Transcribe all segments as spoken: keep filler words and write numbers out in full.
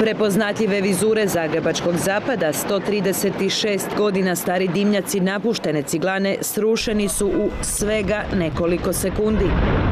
Prepoznatljive vizure zagrebačkog zapada, sto trideset šest godina stari dimnjaci napuštene ciglane srušeni su u svega nekoliko sekundi.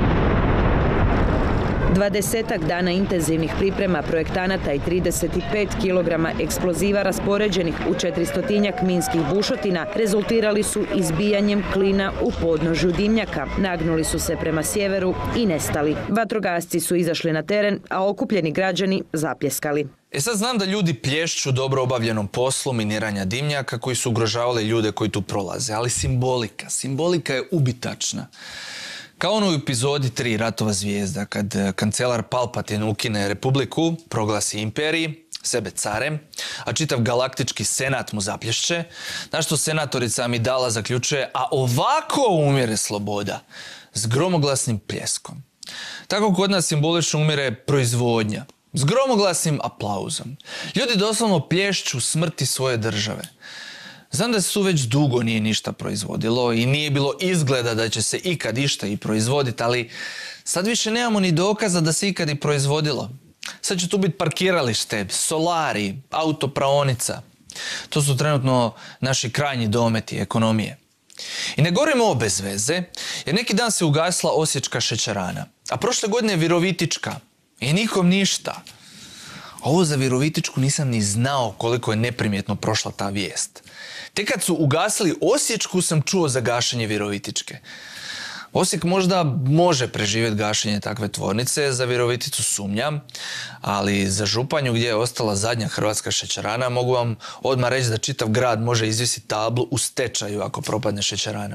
Dvadesetak dana intenzivnih priprema projektanata i trideset pet kilograma eksploziva raspoređenih u četiristotinjak minskih bušotina rezultirali su izbijanjem klina u podnožju dimnjaka. Nagnuli su se prema sjeveru i nestali. Vatrogasci su izašli na teren, a okupljeni građani zapljeskali. E sad znam da ljudi plješću dobro obavljenom poslu miniranja dimnjaka koji su ugrožavali ljude koji tu prolaze, ali simbolika, simbolika je ubitačna. Kao ono u epizodi tri Ratova zvijezda, kad kancelar Palpatine ukine republiku, proglasi imperiji, sebe carem, a čitav galaktički senat mu zaplješće, na što senatorica Amidala zaključuje, a ovako umire sloboda, s gromoglasnim pljeskom. Tako kod nas simbolično umire proizvodnja, s gromoglasnim aplauzom. Ljudi doslovno plješću smrti svoje države. Znam da se tu već dugo nije ništa proizvodilo i nije bilo izgleda da će se ikad išta i proizvoditi, ali sad više nemamo ni dokaza da se ikad i proizvodilo. Sad će tu biti parkiralište, solari, autopraonica. To su trenutno naši krajnji dometi ekonomije. I ne govorimo o bez veze, jer neki dan se ugasila osječka šećerana, a prošle godine Virovitička i nikom ništa. Ovo za Virovitičku nisam ni znao koliko je neprimjetno prošla ta vijest. Tek kad su ugasili Osječku sam čuo za gašenje Virovitičke. Osijek možda može preživjeti gašenje takve tvornice, za Viroviticu sumnjam, ali za Županju gdje je ostala zadnja hrvatska šećerana mogu vam odmah reći da čitav grad može izvisiti tablu u stečaju ako propadne šećerana.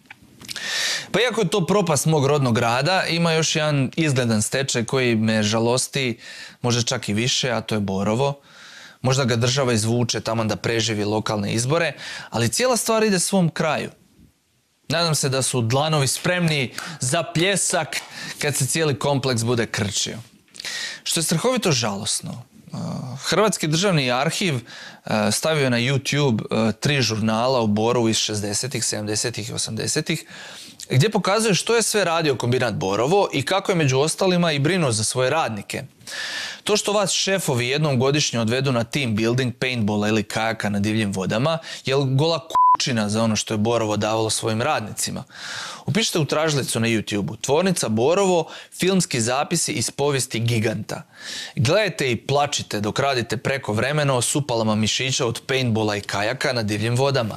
Pa iako je to propast mog rodnog grada, ima još jedan izgledan stečaj koji me žalosti, možda čak i više, a to je Borovo. Možda ga država izvuče tamo da preživi lokalne izbore, ali cijela stvar ide svom kraju. Nadam se da su dlanovi spremni za pljesak kad se cijeli kompleks bude krčio. Što je strahovito žalosno. Hrvatski državni arhiv stavio je na YouTube tri žurnala o Borovu iz šezdesetih, sedamdesetih i osamdesetih gdje pokazuje što je sve radio kombinat Borovo i kako je među ostalima i brinuo za svoje radnike. To što vas šefovi jednom godišnje odvedu na team building, paintballa ili kajaka na divljim vodama je gola kućina za ono što je Borovo davalo svojim radnicima. Upišite u tražilicu na YouTube-u Tvornica Borovo, filmski zapisi iz povijesti giganta. Gledajte i plačite dok radite preko vremena s upalama mišića od paintballa i kajaka na divljim vodama.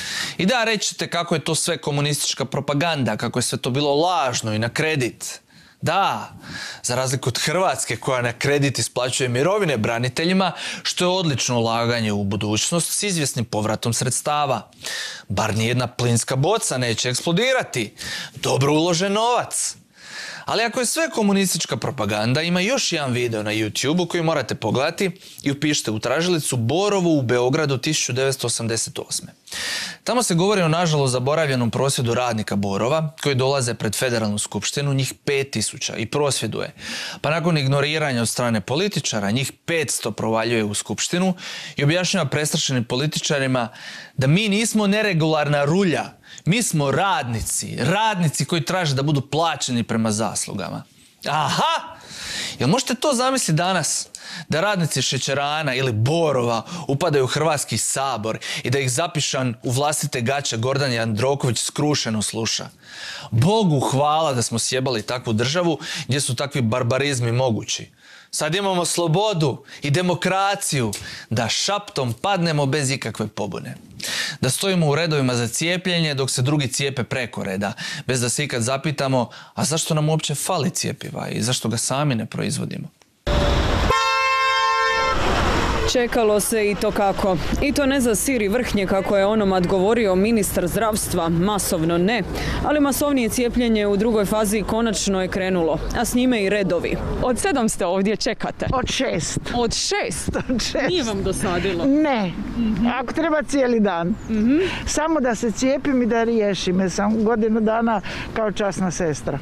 I da, rećete kako je to sve komunistička propaganda, kako je sve to bilo lažno i na kredit. Da, za razliku od Hrvatske koja na kredit isplaćuje mirovine braniteljima, što je odlično ulaganje u budućnost s izvjesnim povratom sredstava. Bar nijedna plinska boca neće eksplodirati. Dobro uložen novac. Ali ako je sve komunistička propaganda, ima još jedan video na YouTube-u koji morate pogledati i upišite u tražilicu Borovo u Beogradu tisuću devetsto osamdeset osme. Tamo se govori o nažalost zaboravljenom prosvjedu radnika Borova koji dolaze pred federalnu skupštinu, njih pet tisuća i prosvjeduje. Pa nakon ignoriranja od strane političara, njih petsto provaljuje u skupštinu i objašnjava prestrašenim političarima da mi nismo neregularna rulja. Mi smo radnici, radnici koji traže da budu plaćeni prema zaslugama. Aha! Jel možete to zamisliti danas? Da radnici šećerana ili Borova upadaju u Hrvatski sabor i da ih zapišan u vlastite gaće Gordan Jandroković skrušeno sluša. Bogu hvala da smo sjebali takvu državu gdje su takvi barbarizmi mogući. Sad imamo slobodu i demokraciju da šaptom padnemo bez ikakve pobune. Da stojimo u redovima za cijepljenje dok se drugi cijepe preko reda, bez da se ikad zapitamo, a zašto nam uopće fali cjepiva i zašto ga sami ne proizvodimo. Čekalo se i to kako. I to ne za sir i vrhnje kako je onomad govorio ministar zdravstva, masovno ne. Ali masovnije cijepljenje u drugoj fazi konačno je krenulo, a s njime i redovi. Od sedam ste ovdje čekate? Od šest. Od šest? Od šest. Nije vam dosadilo? Ne. Mm-hmm. Ako treba cijeli dan. Mm-hmm. Samo da se cijepim i da riješim. Jer sam godinu dana kao časna sestra.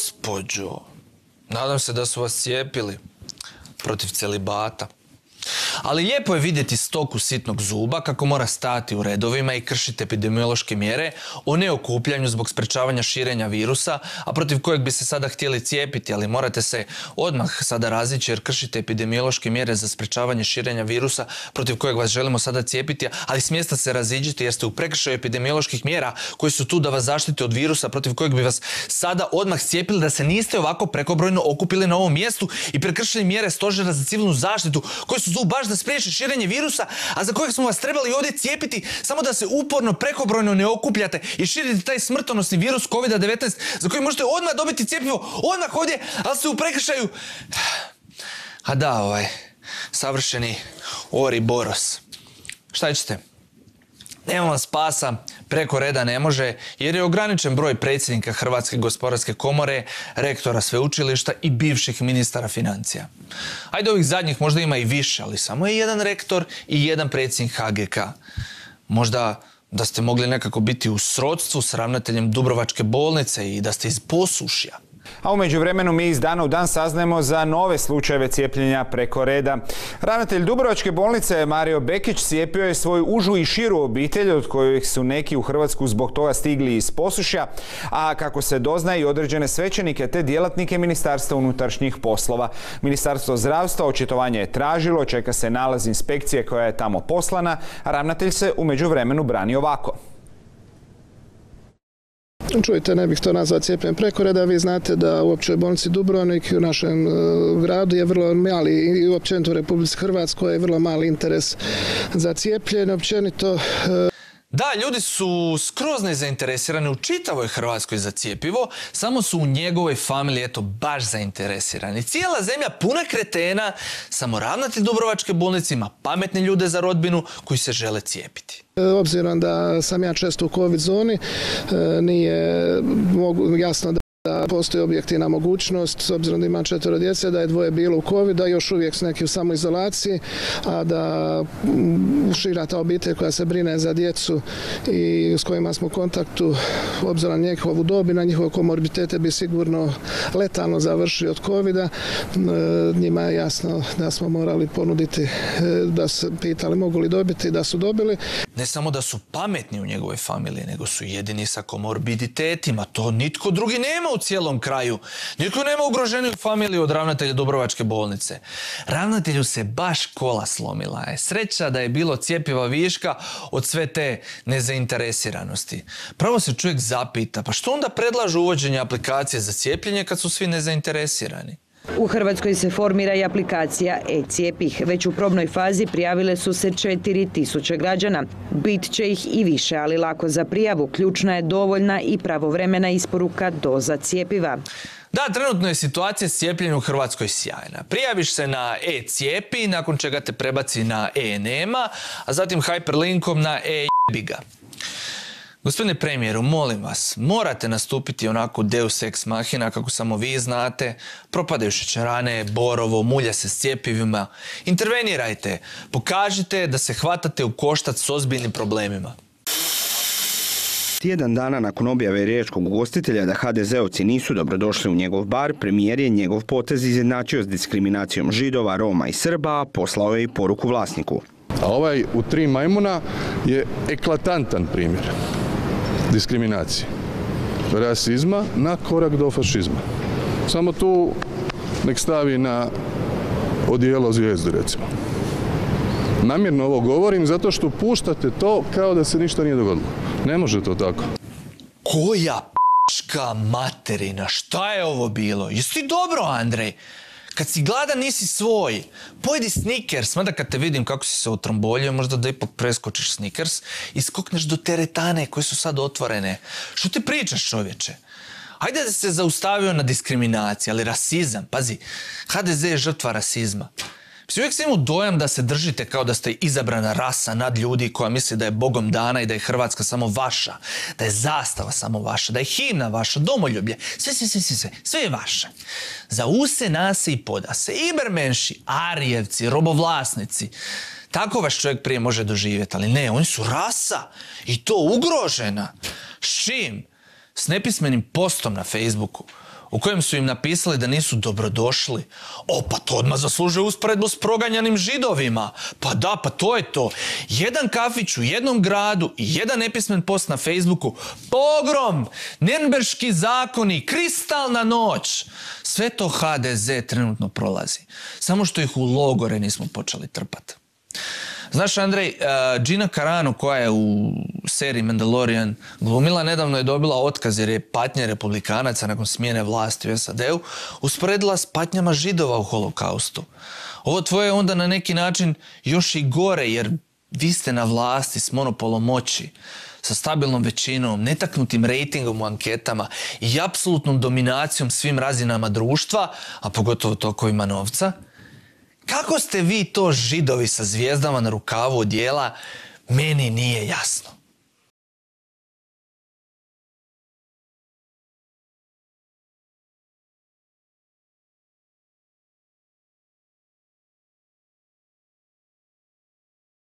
Gospođo, nadam se da su vas cijepili protiv celibata. Ali lijepo je vidjeti stoku sitnog zuba kako mora stati u redovima i kršiti epidemiološke mjere o neokupljanju zbog sprečavanja širenja virusa, a protiv kojeg bi se sada htjeli cijepiti, ali morate se odmah sada razići jer kršite epidemiološke mjere za sprečavanje širenja virusa protiv kojeg vas želimo sada cijepiti, ali s mjesta se raziđite jer ste u prekršaju epidemioloških mjera koji su tu da vas zaštite od virusa protiv kojeg bi vas sada odmah cijepili da se niste ovako prekobrojno okupili na ovom mjestu i prekršili mjere stožera za civilnu zaštitu koji su tu baš da spriječe širenje virusa, a za kojeg smo vas trebali ovdje cijepiti samo da se uporno prekobrojno ne okupljate i širite taj smrtonosni virus kovid devetnaest za koji možete odmah dobiti cjepivo, odmah ovdje, ali ste u prekršaju. A da, ovaj, savršeni Oriboros. Šta ćete? Nema vam spasa, preko reda ne može, jer je ograničen broj predsjednika Hrvatske gospodarske komore, rektora sveučilišta i bivših ministara financija. Ajde, ovih zadnjih možda ima i više, ali samo je jedan rektor i jedan predsjednik H G K. Možda da ste mogli nekako biti u srodstvu s ravnateljem Dubrovačke bolnice i da ste iz Posušja. A u međuvremenu mi iz dana u dan saznajemo za nove slučajeve cijepljenja preko reda. Ravnatelj Dubrovačke bolnice Mario Bekić cijepio je svoju užu i širu obitelj, od kojih su neki u Hrvatsku zbog toga stigli iz Posušja, a kako se doznaje i određene svećenike te djelatnike Ministarstva unutrašnjih poslova. Ministarstvo zdravstva očitovanje je tražilo, čeka se nalaz inspekcije koja je tamo poslana, a ravnatelj se u međuvremenu brani ovako. Čujte, ne bih to nazvao cijepljenjem preko reda. Vi znate da u općoj bolnici Dubrovnik i u našem gradu je vrlo mali, i općenito u Republici Hrvatskoj je vrlo mali interes za cijepljenje. Općenito... Da, ljudi su skroz nezainteresirani u čitavoj Hrvatskoj za cijepivo, samo su u njegovoj familiji eto baš zainteresirani. Cijela zemlja puna kretena, samo ravnatelj Dubrovačke bolnice ima pametne ljude za rodbinu koji se žele cijepiti. Obzirom da sam ja često u COVID zoni, nije mogu, jasno da da postoji objektivna mogućnost, s obzirom da ima četvero djece, da je dvoje bilo u COVID, da još uvijek su neki u samoizolaciji, a da šira ta obitelj koja se brine za djecu i s kojima smo u kontaktu, obzirom na njihovu dob i na njihove komorbiditete, bi sigurno letalno završili od COVID-a. Njima je jasno da smo morali ponuditi, da se pitali mogu li dobiti, da su dobili. Ne samo da su pametni u njegove familije, nego su jedini sa komorbiditetima. To nitko drugi nema u cijelom kraju. Nitko nema ugroženiju familiju od ravnatelja Dubrovačke bolnice. Ravnatelju se baš kola slomila. Je sreća da je bilo cjepiva viška od sve te nezainteresiranosti. Pravo se čovjek zapita, pa što onda predlažu uvođenje aplikacije za cijepljenje kad su svi nezainteresirani? U Hrvatskoj se formira i aplikacija e-cijepih. Već u probnoj fazi prijavile su se četiri tisuće građana. Bit će ih i više, ali lako za prijavu. Ključna je dovoljna i pravovremena isporuka doza cijepiva. Da, trenutno je situacija s cijepljenjem u Hrvatskoj sjajna. Prijaviš se na e-cijepi, nakon čega te prebaci na e-nema, a zatim hyperlinkom na e-jebiga. Gospodine premijeru, molim vas, morate nastupiti onako deus ex machina kako samo vi znate. Propadaju šećerane, Borovo, mulja se s cjepivima. Intervenirajte, pokažite da se hvatate u koštac s ozbiljnim problemima. Tjedan dana nakon objave riječkog ugostitelja da ha de zeovci nisu dobrodošli u njegov bar, premijer je njegov potez izjednačio s diskriminacijom Židova, Roma i Srba, a poslao je i poruku vlasniku. A ovaj u Tri majmuna je eklatantan primjer diskriminacije, rasizma na korak do fašizma. Samo tu nek stavi na odijelo zvijezdu, recimo. Namjerno ovo govorim zato što puštate to kao da se ništa nije dogodilo. Ne može to tako. Koja p***ška materina, šta je ovo bilo? Jesi ti dobro, Andrej? Kad si gladan nisi svoj. Pojedi Snickers, mada kad te vidim kako si se utromboljio, možda da ipak preskočiš Snickers i skokneš do teretane koje su sad otvorene. Što ti pričaš, čovječe? Ajde da se zaustavio na diskriminaciji, ali rasizam, pazi, ha de ze je žrtva rasizma. Mislim, uvijek sam imao dojam da se držite kao da ste izabrana rasa nad ljudi koja misli da je Bogom dana i da je Hrvatska samo vaša, da je zastava samo vaša, da je himna vaša, domoljublje, sve, sve, sve, sve, sve, sve je vaše. Za use, nase i podase, ibermenši, arijevci, robovlasnici. Tako vaš čovjek prije može doživjeti, ali ne, oni su rasa i to ugrožena. S čim? S nepismenim postom na Facebooku, u kojem su im napisali da nisu dobrodošli. O, pa to odmah zaslužuje usporedbu s proganjanim Židovima. Pa da, pa to je to. Jedan kafić u jednom gradu i jedan nepismen post na Facebooku. Pogrom, Nirnberški zakoni, kristalna noć. Sve to ha de ze trenutno prolazi. Samo što ih u logore nismo počeli trpati. Znaš, Andrej, uh, Gina Carano, koja je u seriji Mandalorian glumila, nedavno je dobila otkaz jer je patnja republikanaca nakon smjene vlasti u es a de u usporedila s patnjama Židova u holokaustu. Ovo tvoje je onda na neki način još i gore, jer vi ste na vlasti s monopolom moći, sa stabilnom većinom, netaknutim rejtingom u anketama i apsolutnom dominacijom svim razinama društva, a pogotovo tokovima novca. Kako ste vi to Židovi sa zvijezdama na rukavu odijela, meni nije jasno.